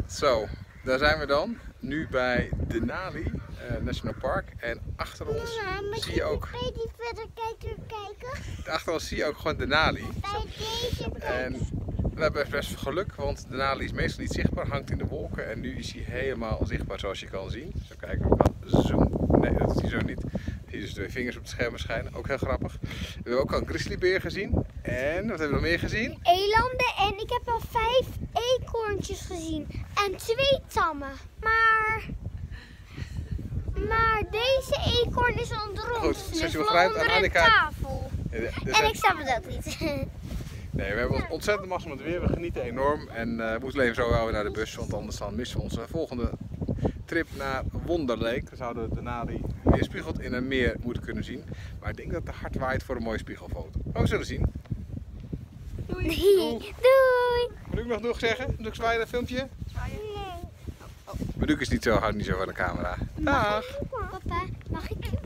Zo, daar zijn we dan. Nu bij Denali National Park. En achter ons zie je ook. Achter ons zie je ook gewoon Denali. En we hebben best veel geluk, want Denali is meestal niet zichtbaar, hangt in de wolken. En nu is hij helemaal zichtbaar zoals je kan zien. Zo kijken, we kan zoom. Nee, dat zie je zo niet. Hier dus de vingers op het scherm schijnen, ook heel grappig. We hebben ook al een grizzlybeer gezien. En wat hebben we nog meer gezien? Elanden en ik heb al 5 eekhoorntjes gezien. En 2 tammen. Maar deze eekhoorn is onder ons. Goed, zoals je dus begrijpt, onder aan een Annika. tafel. En ik snap het ook niet. Nee, we hebben ontzettend mazzel met het weer. We genieten enorm. En we moeten even zo wel weer naar de bus, want anders dan missen we onze volgende trip naar Wonderlake. Dan zouden we Denali weerspiegeld in een meer moeten kunnen zien. Maar ik denk dat het te hard waait voor een mooie spiegelfoto. Maar we zullen zien. Doei. Doei. Moet ik nog genoeg zeggen? Doe ik zwaaien, dat filmpje? Nee. Maar Luc is niet zo hard, niet zo van de camera. Dag! Papa, mag ik